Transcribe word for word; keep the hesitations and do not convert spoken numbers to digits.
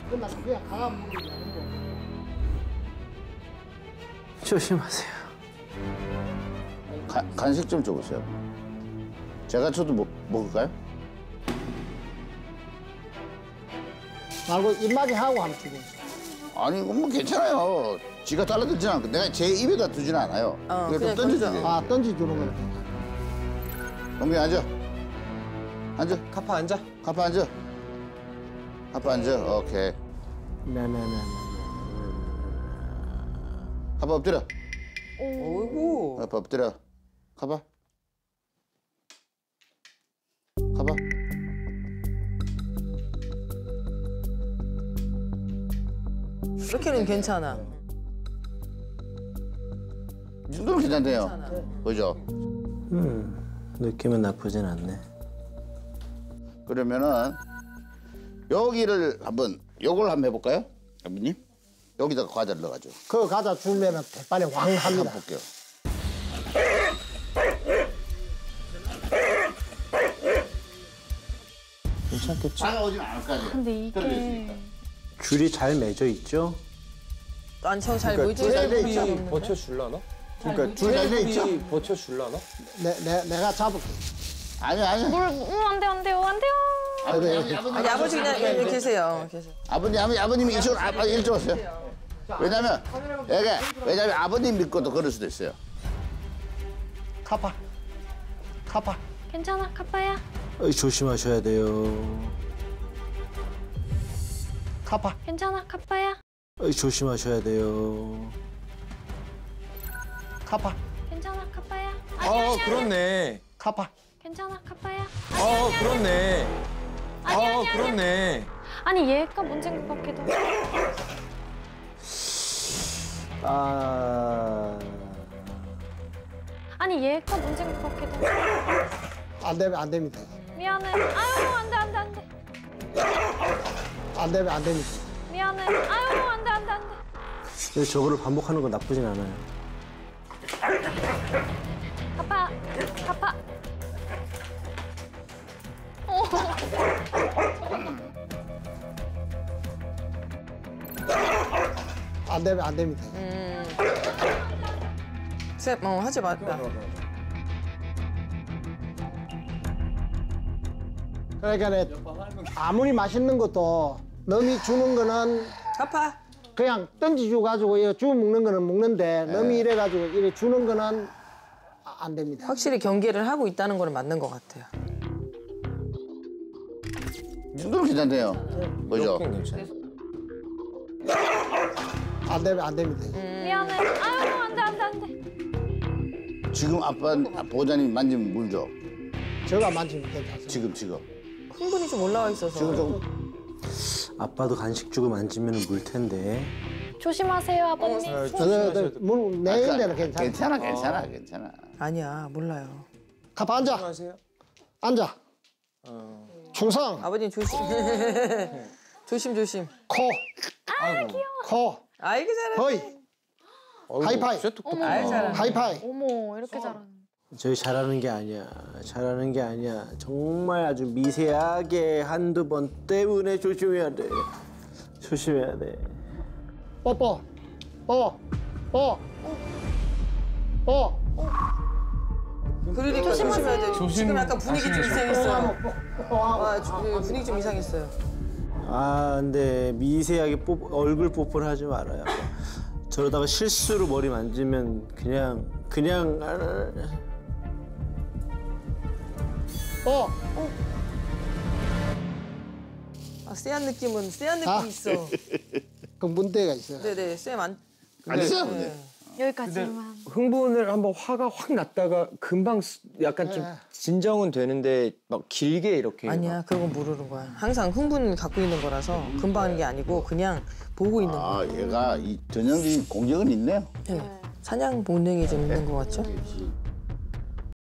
끝나서 그냥 강한 물이 나는 거. 조심하세요. 가, 간식 좀 줘보세요. 제가 저도 먹, 먹을까요? 말고 입맛이 하고 한번 주고. 아니 이건 뭐 괜찮아요. 지가 달라들진 않고 내가 제 입에다 두진 않아요. 어, 그냥 좀 그냥 던져주세요. 아, 던지주는 거야. 동경이 앉아. 앉아. 카파 앉아. 카파 앉아. 카파 앉아. 오케이. 네네네. 카파 엎드려. 어이구. 카파 엎드려. 카파. 카파. 이렇게는 괜찮아. 이 정도는 괜찮대요. 그죠? 음, 느낌은 나쁘진 않네. 그러면은 여기를 한번 요걸 한번 해볼까요, 아버님? 여기다가 과자를 넣어가지고. 그거 가자 주면은 대판에 왕 합니다. 한번 볼게요. 괜찮겠죠? 다가오진 않을 거 아니에요. 근데 이게 줄이 잘 맺어 있죠? 아니 저잘 보이지? 줄이 버텨줄라나? 그러니까 줄 잘 돼 있죠? 버텨줄라나? 내, 내, 내가 잡을게. 아니 아니. 물, 음, 안 돼요, 안 돼요, 안 돼요. 아버님, 아버님, 아니 아버지 그냥 여기 계세요. 계세요. 아버님, 아버님, 아버님이 이쪽으로, 아, 이쪽으로 오세요. 왜냐면, 여기, 왜냐면 아버님 믿고도 그럴 수도 있어요. 카파. 카파. 괜찮아, 카파야. 어이, 조심하셔야 돼요. 카파. 괜찮아, 카파야. 어이, 조심하셔야 돼요. 카파. 괜찮아, 카파야. 아 그렇네. 카파. 괜찮아, 카파야. 아 그렇네. 아니, 아 아니, 아니. 그렇네. 아니, 얘가 문제인 것 같기도. 아, 아니, 얘가 문제인 것 같기도. 안 되면 안 됩니다. 미안해. 아유, 안 돼, 안 돼, 안 돼. 안 되면 안 됩니다. 미안해. 아유, 안 돼, 안 돼, 안 돼. 근데 저거를 반복하는 건 나쁘진 않아요. 카파, 카파. 어. 안 되면 안 됩니다. 쌤, 어 하지 말자. 그러니까 내 아무리 맛있는 것도 남이 주는 거는 아파. 그냥 던지주 가지고 이거 주워 먹는 거는 먹는데 남이 이래 가지고 이래 주는 거는 아- 안 됩니다. 확실히 경계를 하고 있다는 거는 맞는 것 같아요. 이 정도는 괜찮대요. 그죠? 안 되면 안 됩니다. 미안해. 아유, 안 돼, 안 돼, 안 돼. 지금 아빠, 보호자님 만지면 물 줘. 제가 만지면 괜찮습니다. 지금, 지금. 흥분이 좀 올라와 있어서. 지금 좀. 아빠도 간식 주고 만지면 물 텐데. 조심하세요, 아버님. 저는 물 내는 데는 괜찮아요. 괜찮아, 괜찮아, 괜찮아. 아니야 몰라요. 카파 앉아. 안녕하세요. 앉아. 충성. 아버님 조심. 조심 조심. 코. 코. 아이고 잘해. 거의. 하이파이. 아이 잘해. 하이파이. 어머, 이렇게 잘하는. 저희 잘하는 게 아니야. 잘하는 게 아니야. 정말 아주 미세하게 한두 번 때문에 조심해야 돼. 조심해야 돼. 뽀뽀. 뽀. 뽀. 뽀. 그러니까 조심해야 돼. 지금 약간 분위기 좀 이상했어요. 아, 주- 분위기 좀 이상했어요. 아, 근데 미세하게 뽀, 얼굴 뽀뽀를 하지 말아요. 저러다가 실수로 머리 만지면 그냥 그냥 뽀. 아, 쎄한 느낌은 쎄한 느낌 아. 있어. 그 문제가 있어요. 네네 쎄 안. 아니죠? 네. 여기까지만. 흥분을 한번 화가 확 났다가 금방 수- 약간 좀 네. 진정은 되는데 막 길게 이렇게. 아니야 그런 건 모르는 거야. 항상 흥분 갖고 있는 거라서 금방 하는 게 아니고 그냥 보고 있는 거야. 아, 얘가 이 전형적인 공격은 있네요. 네. 사냥 본능이 좀 있는 것 같죠? 역시